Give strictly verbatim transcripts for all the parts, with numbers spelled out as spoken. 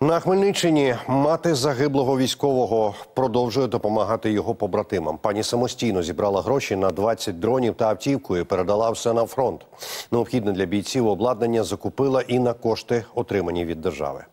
На Хмельниччині мати загиблого військового продовжує допомагати його побратимам. Пані самостійно зібрала гроші на двадцять дронів та автівку і передала все на фронт. Необхідне для бійців обладнання закупила і на кошти, отримані від держави.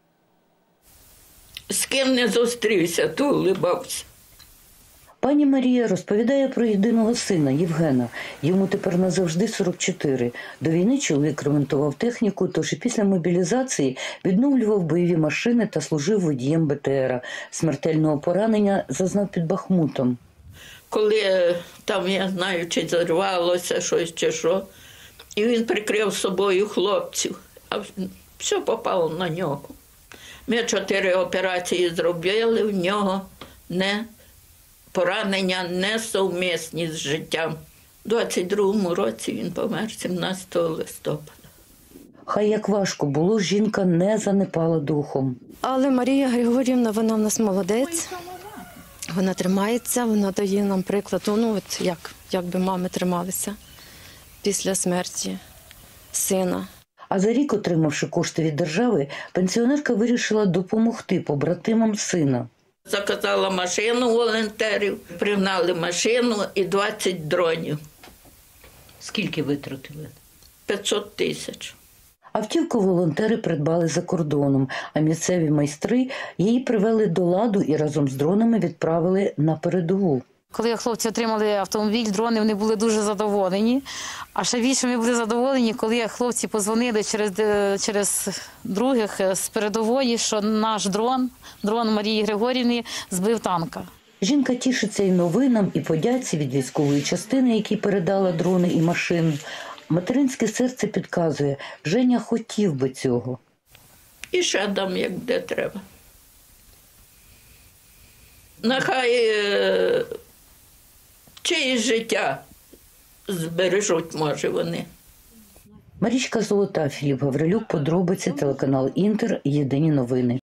З ким не зустрівся, то улибався. Пані Марія розповідає про єдиного сина Євгена. Йому тепер назавжди сорок чотири. До війни чоловік ремонтував техніку, тож і після мобілізації відновлював бойові машини та служив водієм Бе Те Ера. Смертельного поранення зазнав під Бахмутом. Коли там, я знаю, чи зарвалося щось, чи що, і він прикрив собою хлопців, а все попало на нього. Ми чотири операції зробили, в нього не поранення несовмісні з життям. У двадцять другому році він помер, сімнадцятого листопада. Хай як важко було, жінка не занепала духом. Але Марія Григорівна, вона в нас молодець. Вона тримається, вона дає нам приклад, ну от як, як би мами трималися після смерті сина. А за рік, отримавши кошти від держави, пенсіонерка вирішила допомогти побратимам сина. Заказала машину волонтерів, пригнали машину і двадцять дронів. Скільки витратили? п'ятсот тисяч. Автівку волонтери придбали за кордоном, а місцеві майстри її привели до ладу і разом з дронами відправили на передову. Коли хлопці отримали автомобіль, дрони, вони були дуже задоволені. А ще більше ми були задоволені, коли хлопці подзвонили через, через других з передової, що наш дрон, дрон Марії Григорівни, збив танка. Жінка тішиться і новинам, і подяці від військової частини, які передала дрони і машини. Материнське серце підказує, Женя хотів би цього. І ще дам, як де треба. Нехай е, чиїсь життя збережуть, може, вони. Марічка Золота, Філіп Гаврилюк, подробиці, телеканал Інтер, єдині новини.